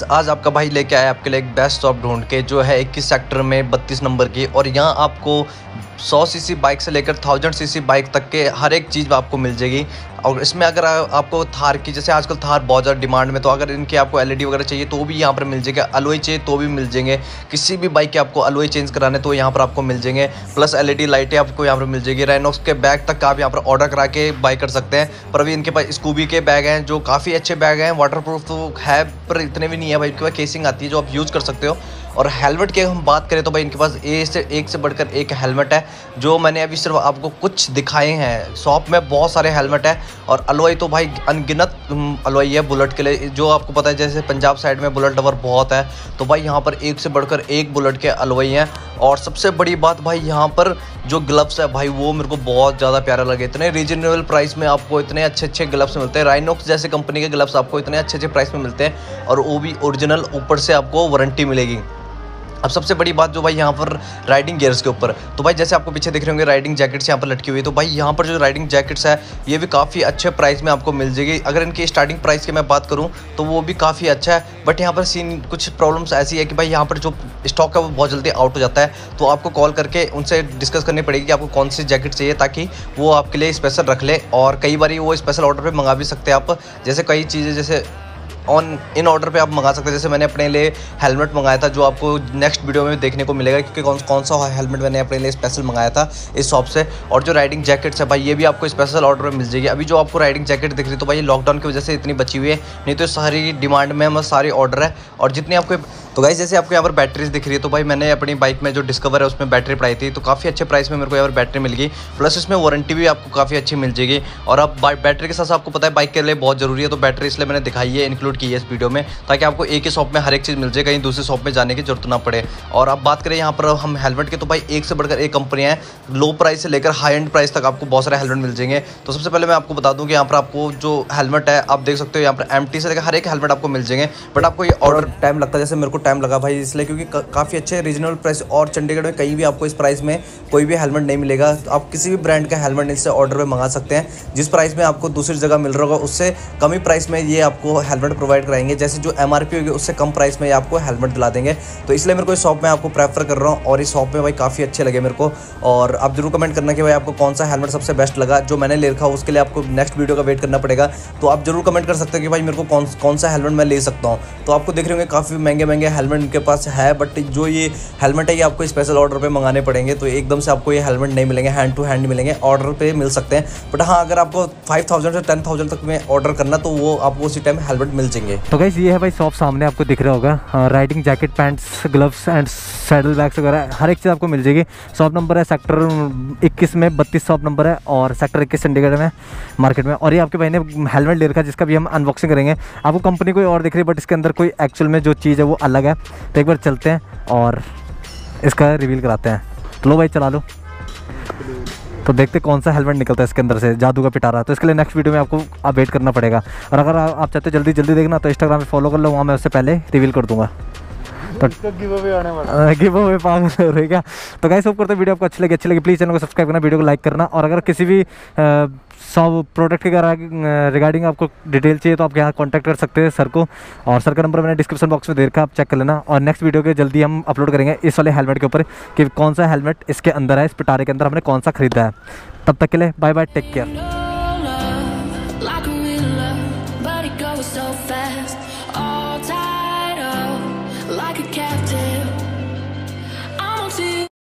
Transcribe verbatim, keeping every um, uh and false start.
आज आपका भाई लेके आया आपके लिए एक बेस्ट शॉप ढूंढ के, जो है इक्कीस सेक्टर में बत्तीस नंबर की। और यहाँ आपको सौ सीसी बाइक से लेकर थाउजेंड सीसी बाइक तक के हर एक चीज़ आपको मिल जाएगी। और इसमें अगर आपको थार की, जैसे आजकल थार बहुत ज़्यादा डिमांड में, तो अगर इनके आपको एलईडी वगैरह चाहिए तो भी यहाँ पर मिल जाएगा। अलॉय चाहिए तो भी मिल जाएंगे। किसी भी बाइक के आपको अलॉय चेंज कराने तो यहाँ पर आपको मिल जाएंगे। प्लस एलईडी लाइटें आपको यहाँ पर मिल जाएगी। रेनॉक्स के बैग तक आप यहाँ पर ऑर्डर करा के बाई कर सकते हैं। पर अभी इनके पास स्कूबी के बैग हैं जो काफ़ी अच्छे बैग हैं। वाटरप्रूफ तो है पर इतने भी नहीं है भाई। इनके पास केसिंग आती है जो आप यूज़ कर सकते हो। और हेलमेट की हम बात करें तो भाई इनके पास ए से एक से बढ़कर एक हेलमेट है, जो मैंने अभी सिर्फ आपको कुछ दिखाए हैं। शॉप में बहुत सारे हेलमेट है और अलॉय तो भाई अनगिनत अलॉय है बुलेट के लिए। जो आपको पता है जैसे पंजाब साइड में बुलेट लवर बहुत है, तो भाई यहाँ पर एक से बढ़कर एक बुलेट के अलॉय हैं। और सबसे बड़ी बात भाई यहाँ पर जो ग्लव्स है भाई, वो मेरे को बहुत ज़्यादा प्यारा लगे। इतने रीजनेबल प्राइस में आपको इतने अच्छे अच्छे ग्लव्स मिलते हैं। राइनॉक्स जैसे कंपनी के ग्लव्स आपको इतने अच्छे अच्छे प्राइस में मिलते हैं, और वो भी ओरिजिनल, ऊपर से आपको वारंटी मिलेगी। अब सबसे बड़ी बात जो भाई यहाँ पर राइडिंग गियर्स के ऊपर, तो भाई जैसे आपको पीछे दिख रहे होंगे राइडिंग जैकेट्स यहाँ पर लटकी हुई है। तो भाई यहाँ पर जो राइडिंग जैकेट्स है ये भी काफ़ी अच्छे प्राइस में आपको मिल जाएगी। अगर इनकी स्टार्टिंग प्राइस की मैं बात करूँ तो वो भी काफ़ी अच्छा है। बट यहाँ पर सीन कुछ प्रॉब्लम्स ऐसी है कि भाई यहाँ पर जो स्टॉक है वो बहुत जल्दी आउट हो जाता है। तो आपको कॉल करके उनसे डिस्कस करनी पड़ेगी कि आपको कौन सी जैकेट चाहिए, ताकि वो आपके लिए स्पेशल रख ले। और कई बार वो स्पेशल ऑर्डर पर मंगा भी सकते हैं आप। जैसे कई चीज़ें जैसे ऑन इन ऑर्डर पे आप मंगा सकते हैं। जैसे मैंने अपने लिए हेलमेट मंगाया था, जो आपको नेक्स्ट वीडियो में देखने को मिलेगा, क्योंकि कौन कौन सा हेलमेट मैंने अपने लिए स्पेशल मंगाया था इस शॉप से। और जो राइडिंग जैकेट्स है भाई, ये भी आपको स्पेशल ऑर्डर में मिल जाएगी। अभी जो आपको राइडिंग जैकेट दिख रही है तो भाई लॉकडाउन की वजह से इतनी बची हुई है, नहीं तो सारी डिमांड में हम सारे ऑर्डर है। और जितनी आपको तो गाइस जैसे आपको यहाँ पर बैटरीज दिख रही है, तो भाई मैंने अपनी बाइक में जो डिस्कवर है उसमें बैटरी पड़ाई थी, तो काफ़ी अच्छे प्राइस में मेरे को यहाँ पर बैटरी मिल गई। प्लस इसमें वारंटी भी आपको काफ़ी अच्छी मिल जाएगी। और अब बैटरी के साथ आपको पता है बाइक के लिए बहुत ज़रूरी है, तो बैटरी इसलिए मैंने दिखाई है, इंक्लूड की है इस वीडियो में, ताकि आपको एक ही शॉप में हर एक चीज़ मिल जाए, कहीं दूसरी शॉप में जाने की जरूरत ना पड़े। और अब बात करें यहाँ पर हम हेलमेट की, तो भाई एक से बढ़कर एक कंपनियाँ हैं। लो प्राइस से लेकर हाई एंड प्राइस तक आपको बहुत सारे हेलमेट मिल जाएंगे। तो सबसे पहले मैं आपको बता दूँ कि यहाँ पर आपको जो हेलमेट है आप देख सकते हो, यहाँ पर एम टी से लेकर हर एक हेलमेट आपको मिल जाएंगे। बट आपको ये ऑर्डर टाइम लगता है, जैसे मेरे को टाइम लगा भाई इसलिए, क्योंकि काफ़ी अच्छे रीजनेबल प्राइस। और चंडीगढ़ में कहीं भी आपको इस प्राइस में कोई भी हेलमेट नहीं मिलेगा। तो आप किसी भी ब्रांड का हेलमेट इससे ऑर्डर पे मंगा सकते हैं। जिस प्राइस में आपको दूसरी जगह मिल रहा होगा उससे कम ही प्राइस में ये आपको हेलमेट प्रोवाइड कराएंगे। जैसे जो एमआरपी होगी उससे कम प्राइस में ये आपको हेलमेट दिला देंगे। तो इसलिए मेरे को इस शॉप में आपको प्रेफर कर रहा हूँ। और इस शॉप में भाई काफ़ी अच्छे लगे मेरे को। और आप जरूर कमेंट करना कि भाई आपको कौन सा हेलमेट सबसे बेस्ट लगा। जो मैंने ले रखा उसके लिए आपको नेक्स्ट वीडियो का वेट करना पड़ेगा। तो आप जरूर कमेंट कर सकते हैं कि भाई मेरे को कौन कौन सा हेलमेट मैं ले सकता हूँ। तो आपको देख रहे होंगे काफ़ी महंगे महंगे हेलमेट इनके पास है, बट जो ये हेलमेट है ये आपको स्पेशल ऑर्डर पे मंगाने पड़ेंगे। तो एकदम से आपको ये हेलमेट नहीं मिलेंगे, हैंड टू हैंड मिलेंगे, ऑर्डर पे मिल सकते हैं। बट हाँ, अगर आपको फाइव थाउजेंड से टेन थाउजेंड तक में ऑर्डर करना तो वो आपको उसी टाइम हेलमेट मिल जाएंगे। तो गाइस ये है भाई शॉप, सामने आपको दिख रहा होगा। Riding jacket, pants, gloves and saddle bags वगैरह हर एक चीज़ आपको मिल जाएगी। शॉप नंबर है सेक्टर इक्कीस में, बत्तीस शॉप नंबर है, और सेक्टर इक्कीस चंडीगढ़ में मार्केट में। और ये आपके भाई ने हेलमेट ले रखा है जिसका भी हम अनबॉक्सिंग करेंगे। आपको कंपनी कोई और दिख रही है बट इसके अंदर कोई एक्चुअल में जो चीज़ है वो अलग है। तो एक बार चलते हैं और इसका रिवील कराते हैं। तो लो भाई चला लो, तो देखते कौन सा हेलमेट निकलता है इसके अंदर से जादू का पिटारा। तो इसके लिए नेक्स्ट वीडियो में आपको आप वेट करना पड़ेगा। और अगर आप चाहते हो जल्दी जल्दी देखना तो इंस्टाग्राम पे फॉलो कर लो, वहाँ मैं उससे पहले रिवील कर दूंगा। तो गिव अवे आने वाला है, गिव अवे पागल हो रहेगा। तो गाइस होप करते हैं वीडियो आपको अच्छी लगी अच्छी लगी प्लीज़ चैनल को सब्सक्राइब करना, वीडियो को लाइक करना। और अगर किसी भी सब प्रोडक्ट के रिगार्डिंग आपको डिटेल चाहिए तो आप यहाँ कांटेक्ट कर सकते हैं सर को। और सर का नंबर मैंने डिस्क्रिप्शन बॉक्स में दे रखा है, आप चेक कर लेना। और नेक्स्ट वीडियो के जल्दी हम अपलोड करेंगे इस वाले हेलमेट के ऊपर कि कौन सा हेलमेट इसके अंदर है, इस पिटारे के अंदर हमने कौन सा खरीदा है। तब तक के लिए बाय बाय, टेक केयर।